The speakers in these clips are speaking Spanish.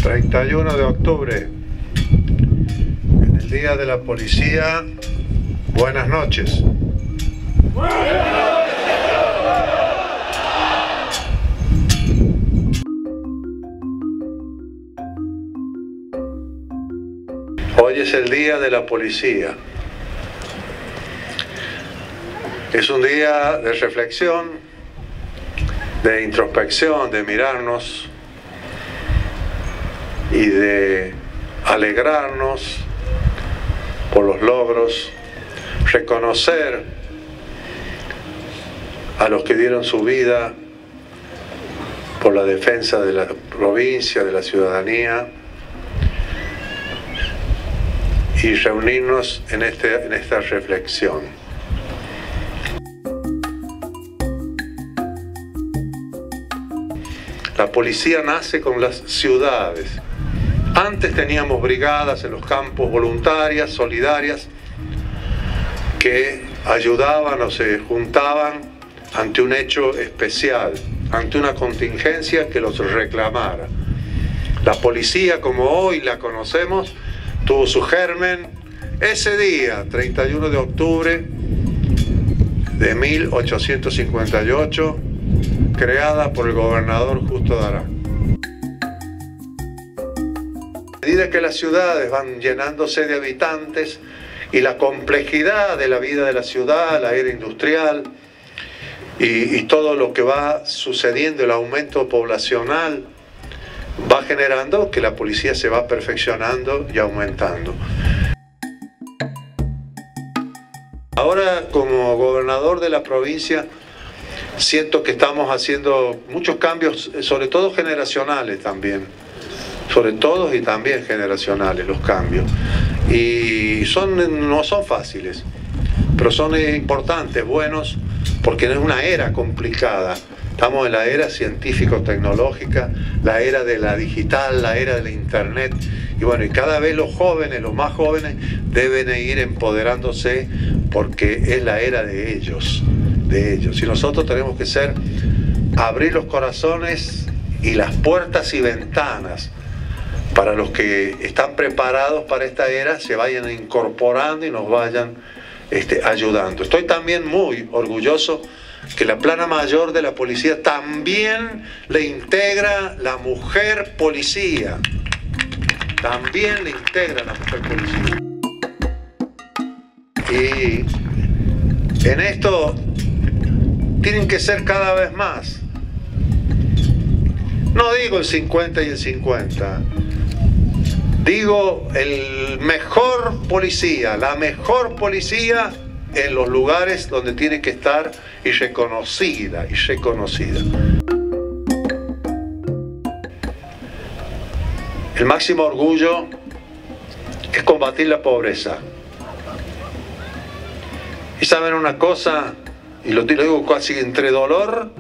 31 de octubre, en el Día de la Policía. Buenas noches. Hoy es el Día de la Policía. Es un día de reflexión, de introspección, de mirarnos y de alegrarnos por los logros, reconocer a los que dieron su vida por la defensa de la provincia, de la ciudadanía, y reunirnos en esta reflexión. La policía nace con las ciudades. Antes teníamos brigadas en los campos voluntarias, solidarias, que ayudaban o se juntaban ante un hecho especial, ante una contingencia que los reclamara. La policía, como hoy la conocemos, tuvo su germen ese día, 31 de octubre de 1858, creada por el gobernador Justo de Arango. A medida que las ciudades van llenándose de habitantes y la complejidad de la vida de la ciudad, la era industrial y todo lo que va sucediendo, el aumento poblacional, va generando que la policía se va perfeccionando y aumentando. Ahora, como gobernador de la provincia, siento que estamos haciendo muchos cambios, sobre todo generacionales también. Sobre todo y también generacionales los cambios. Y no son fáciles, pero son importantes, buenos, porque no es una era complicada. Estamos en la era científico-tecnológica, la era de la digital, la era de la internet. Y bueno, y cada vez los más jóvenes, deben ir empoderándose porque es la era de ellos. Y nosotros tenemos que abrir los corazones y las puertas y ventanas para los que están preparados para esta era, se vayan incorporando y nos vayan ayudando. Estoy también muy orgulloso que la plana mayor de la policía también le integra la mujer policía. También le integra la mujer policía. Y en esto tienen que ser cada vez más. No digo el 50 y el 50. Digo el mejor policía, la mejor policía en los lugares donde tiene que estar y reconocida. El máximo orgullo es combatir la pobreza. Y saben una cosa, y lo digo casi entre dolor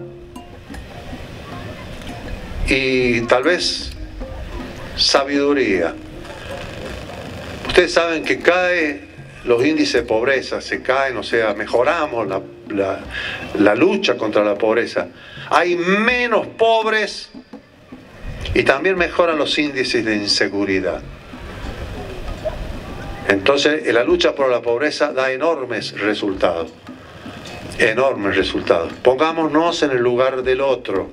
y tal vez sabiduría. Ustedes saben que los índices de pobreza se caen, o sea, mejoramos la lucha contra la pobreza. Hay menos pobres y también mejoran los índices de inseguridad. Entonces, la lucha por la pobreza da enormes resultados. Enormes resultados. Pongámonos en el lugar del otro.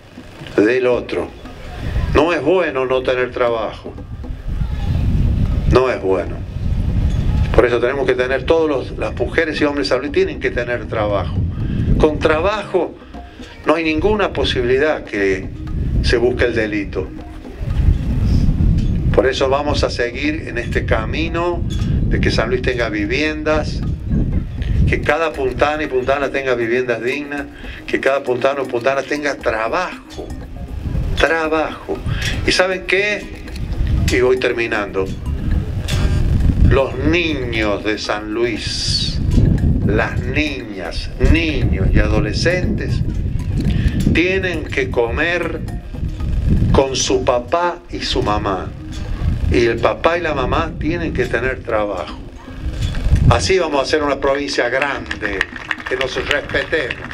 No es bueno no tener trabajo. No es bueno. Por eso tenemos que tener, las mujeres y hombres tienen que tener trabajo. Con trabajo no hay ninguna posibilidad que se busque el delito. Por eso vamos a seguir en este camino de que San Luis tenga viviendas, que cada puntana y puntana tenga viviendas dignas, que cada puntano y puntana tenga trabajo. ¿Y saben qué? Y voy terminando. Los niños de San Luis, las niñas, niños y adolescentes tienen que comer con su papá y su mamá. Y el papá y la mamá tienen que tener trabajo. Así vamos a hacer una provincia grande, que nos respetemos.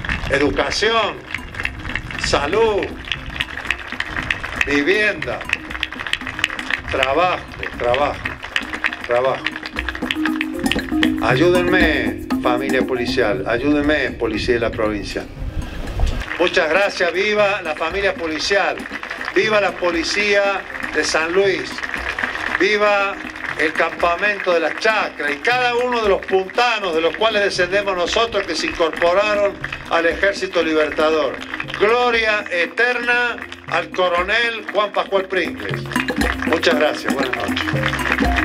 Educación, salud, vivienda, trabajo. Ayúdenme, familia policial, ayúdenme, policía de la provincia. Muchas gracias, viva la familia policial, viva la policía de San Luis, viva el campamento de las Chacras y cada uno de los puntanos de los cuales descendemos nosotros que se incorporaron al Ejército Libertador. Gloria eterna al coronel Juan Pascual Pringles. Muchas gracias, buenas noches.